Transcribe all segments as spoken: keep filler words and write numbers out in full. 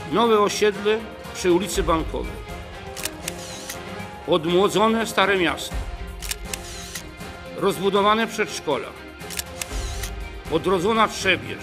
Nowe osiedle przy ulicy Bankowej. Odmłodzone Stare Miasto. Rozbudowane przedszkola. Odrodzona Trzebież.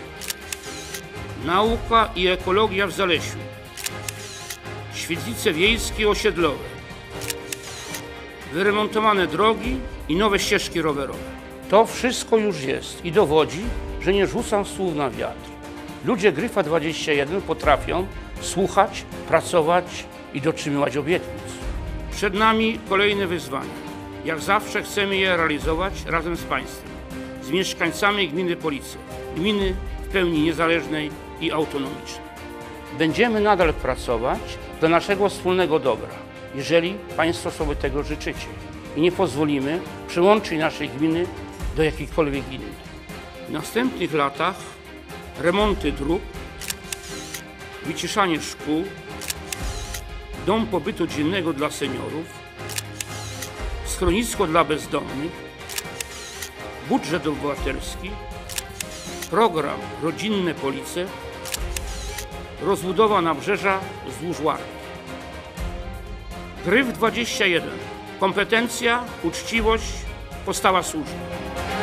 Nauka i ekologia w Zalesiu. Świetlice wiejskie osiedlowe. Wyremontowane drogi i nowe ścieżki rowerowe. To wszystko już jest i dowodzi, że nie rzucam słów na wiatr. Ludzie Gryfa dwadzieścia jeden potrafią słuchać, pracować i dotrzymywać obietnic. Przed nami kolejne wyzwania. Jak zawsze chcemy je realizować razem z Państwem, z mieszkańcami gminy Police, gminy w pełni niezależnej i autonomicznej. Będziemy nadal pracować dla naszego wspólnego dobra, jeżeli Państwo sobie tego życzycie i nie pozwolimy przyłączyć naszej gminy do jakichkolwiek innych. W następnych latach remonty dróg, wyciszanie szkół, dom pobytu dziennego dla seniorów, schronisko dla bezdomnych, budżet obywatelski, program Rodzinne Police, rozbudowa nabrzeża wzdłuż Warki. Gryf dwadzieścia jeden. Kompetencja, uczciwość, postawa służby.